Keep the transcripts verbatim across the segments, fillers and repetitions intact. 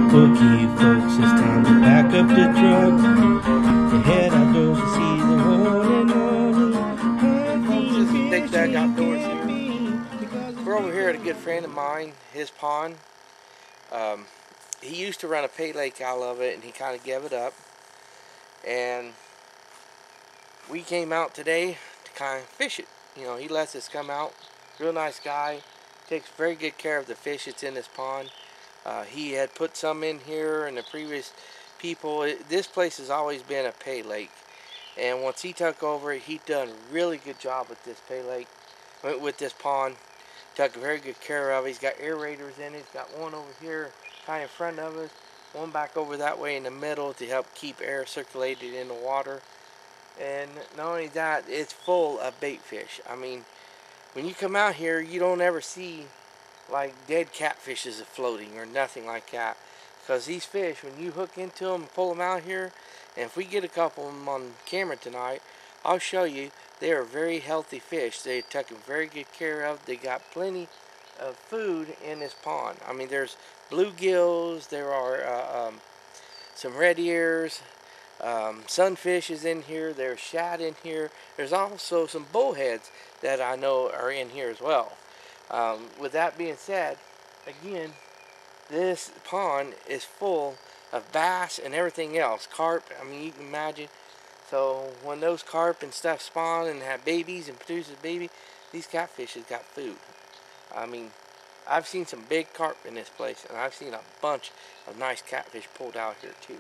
Okay, folks, it's time to pack up the truck and head outdoors to see the one and only Hunting This is Big Doug Outdoors Fishing here. Because We're over here at a good friend of mine, his pond. Um, he used to run a pay lake out of it, and he kind of gave it up. And we came out today to kind of fish it. You know, he lets us come out. Real nice guy. Takes very good care of the fish that's in this pond. Uh, he had put some in here, and the previous people. It, this place has always been a pay lake. And once he took over, he done a really good job with this pay lake, with this pond. Took very good care of it. He's got aerators in it. He's got one over here kind of in front of us, one back over that way in the middle to help keep air circulated in the water. And not only that, it's full of bait fish. I mean, when you come out here, you don't ever see like dead catfishes floating or nothing like that. Because these fish, when you hook into them and pull them out here, and if we get a couple of them on camera tonight, I'll show you they are very healthy fish. They're taken very good care of. They got plenty of food in this pond. I mean, there's bluegills, there are uh, um, some red ears, um, sunfish is in here, there's shad in here. There's also some bullheads that I know are in here as well. Um, with that being said, again, this pond is full of bass and everything else. Carp, I mean, you can imagine. So when those carp and stuff spawn and have babies and produces baby, these catfish has got food. I mean, I've seen some big carp in this place, and I've seen a bunch of nice catfish pulled out here too.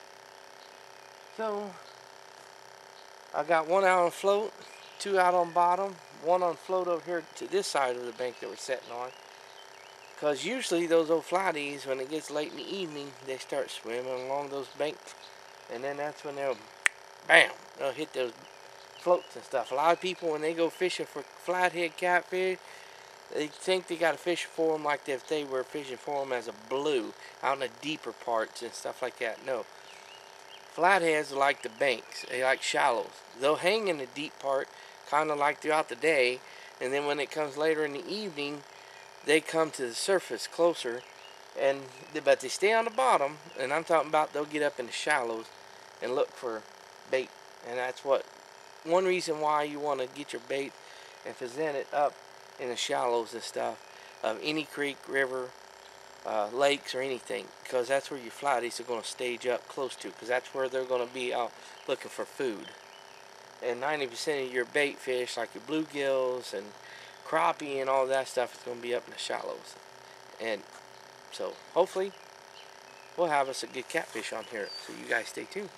So I got one out on float, two out on bottom, one on float over here to this side of the bank that we're sitting on. Because usually those old flaties, when it gets late in the evening, they start swimming along those banks. And then that's when they'll, bam, they'll hit those floats and stuff. A lot of people, when they go fishing for flathead catfish, they think they got to fish for them like if they were fishing for them as a blue, out in the deeper parts and stuff like that. No. Flatheads are like the banks. They like shallows. They'll hang in the deep part, kind of like throughout the day. And then when it comes later in the evening, they come to the surface closer, and but they stay on the bottom. And I'm talking about they'll get up in the shallows and look for bait. And that's what one reason why you want to get your bait and present it up in the shallows and stuff of any creek, river, uh, lakes, or anything, because that's where your flaties are going to stage up close to, because that's where they're going to be out looking for food. And ninety percent of your bait fish, like your bluegills and crappie and all that stuff, is going to be up in the shallows. And so hopefully we'll have us a good catfish on here, so you guys stay tuned.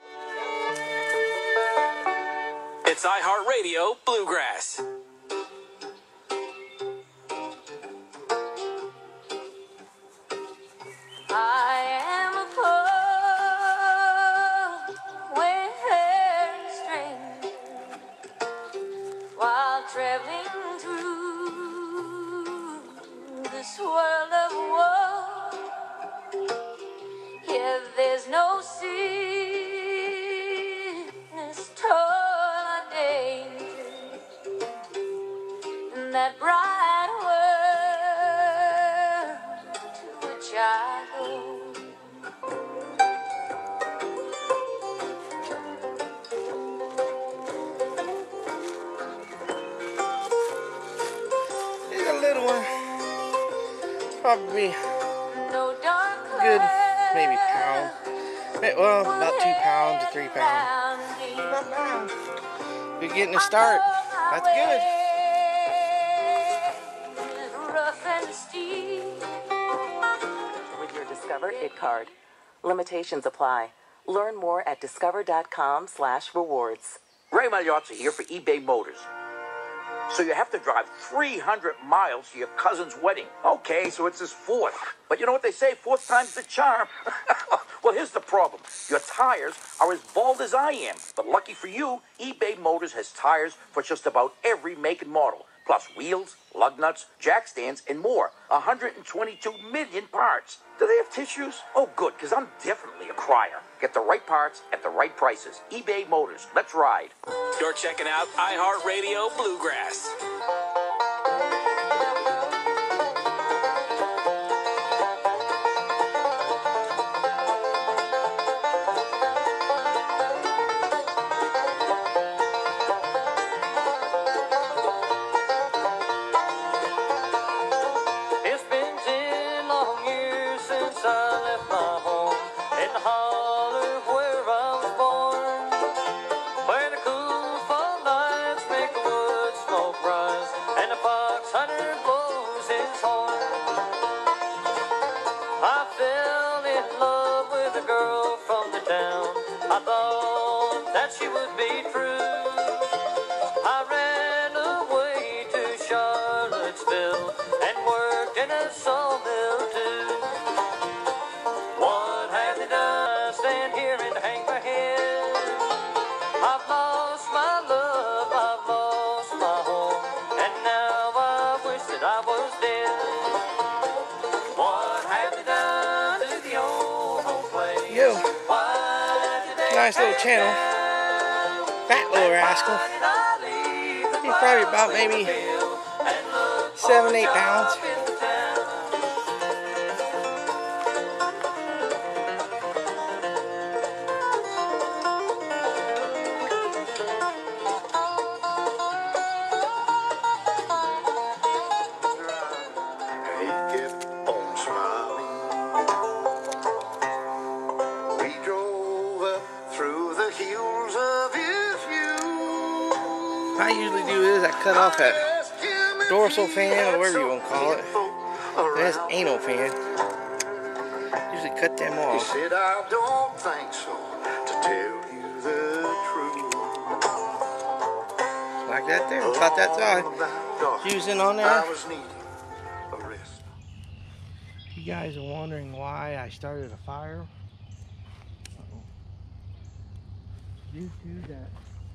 It's iHeartRadio Bluegrass. I am a poor, wayfaring stranger, while traveling through this world of woe. Here there's no sickness, toil, or danger in that bright world to which I go. Here's a little one. Probably No dark good, maybe pound. Well, about two pounds to three pounds. Not bad. You're getting a start. That's good. With your Discover It card. Limitations apply. Learn more at discover.com slash rewards. Ray Magliozzi here for eBay Motors. So you have to drive three hundred miles to your cousin's wedding. Okay, so it's his fourth. But you know what they say, fourth time's the charm. Well, here's the problem. Your tires are as bald as I am. But lucky for you, eBay Motors has tires for just about every make and model. Plus wheels, lug nuts, jack stands, and more. one hundred twenty-two million parts. Do they have tissues? Oh, good, because I'm definitely a crier. Get the right parts at the right prices. eBay Motors. Let's ride. You're checking out iHeartRadio Bluegrass. that she would be true. I ran away to Charlottesville and worked in a sawmill too. What have they done? Stand here and hang my head. I've lost my love, I've lost my home, and now I wish that I was dead. What have they done to the old home place? Yo, Why did they nice little tear channel. down? Fat little rascal. Why did I leave the He's probably about maybe field and look for seven, a eight pounds. job in the town? He kept on smiling. We drove up through the hills of his youth. I usually do is I cut off that dorsal fan or whatever you want to call it. That's anal fan. Usually cut them He off. said, I don't think so, to tell you the truth. Like that there. About that size. Using on there. I was needing a rest. You guys are wondering why I started a fire. Uh-oh. Due to that.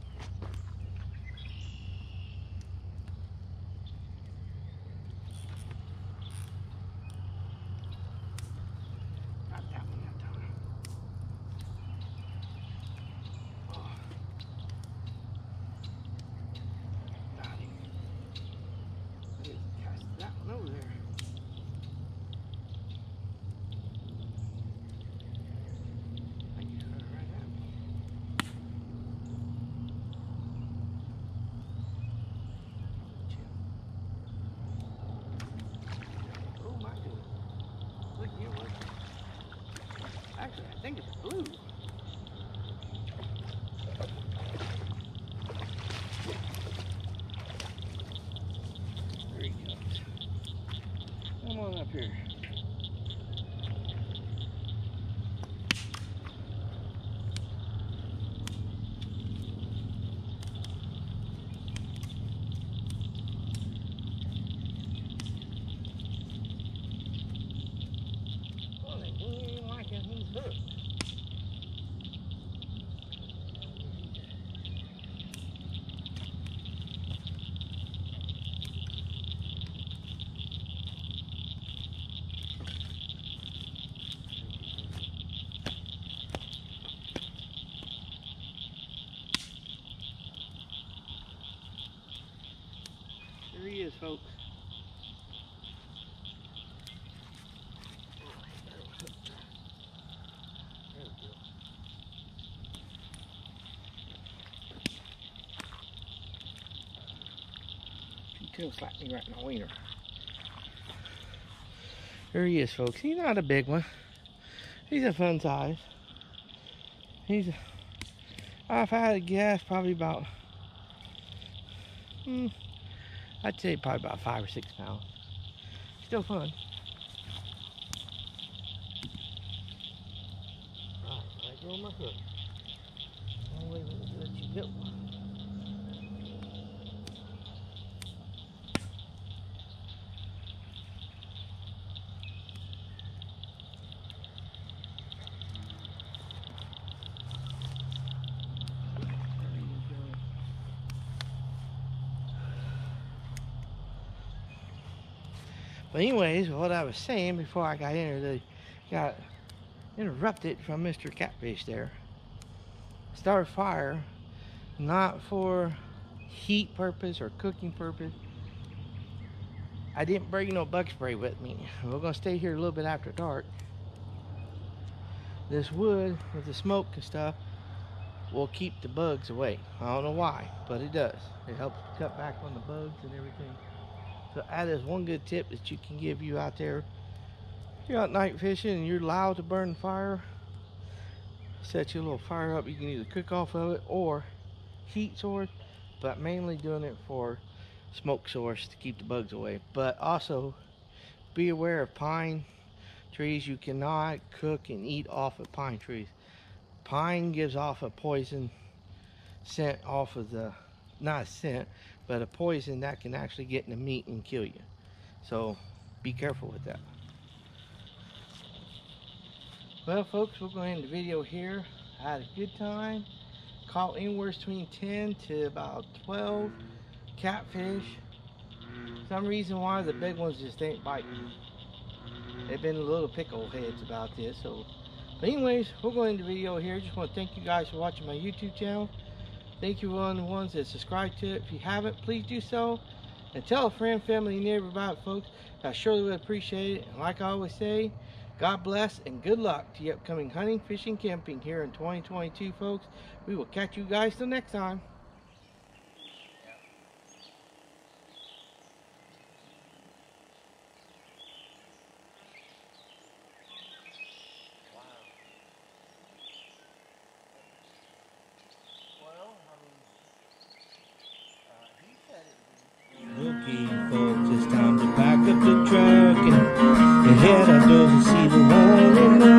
Not that one, not that one. Oh. Got him. I just cast that one over there. I can cut it right at me. Oh my goodness. Look here, look. Actually, I think it's blue. There he goes. Come on up here. Oh, they don't even like him. He's hooked. There he is, folks. There we go. He tail slapped me right in my wiener. There he is, folks. He's not a big one. He's a fun size. He's, I've had a guess, probably about, hmm, I'd say probably about five or six pounds. Still fun. Alright, I go on my hook. I'll wait, let you go. But anyways, what I was saying before I got in here, they got interrupted from Mister Catfish there. Start a fire, not for heat purpose or cooking purpose. I didn't bring no bug spray with me. We're gonna stay here a little bit after dark. This wood with the smoke and stuff will keep the bugs away. I don't know why, but it does. It helps cut back on the bugs and everything. So that is one good tip that you can give you out there. If you're out night fishing and you're allowed to burn fire, set your little fire up. You can either cook off of it or heat source, but mainly doing it for smoke source to keep the bugs away. But also be aware of pine trees. You cannot cook and eat off of pine trees. Pine gives off a poison scent off of the, not a scent, but a poison that can actually get in the meat and kill you. So be careful with that. Well folks, we're going to end the video here. I had a good time. Caught anywhere between ten to about twelve catfish. Some reason why the big ones just ain't biting. They've been little pickle heads about this. So, but anyways, we're going to end the video here. Just want to thank you guys for watching my YouTube channel. Thank you on the ones that subscribe to it. If you haven't, please do so. And tell a friend, family, and neighbor about it, folks. I surely would appreciate it. And like I always say, God bless and good luck to you upcoming hunting, fishing, camping here in twenty twenty-two, folks. We will catch you guys till next time. Okay, folks, it's time to pack up the truck and head outdoors and see the one and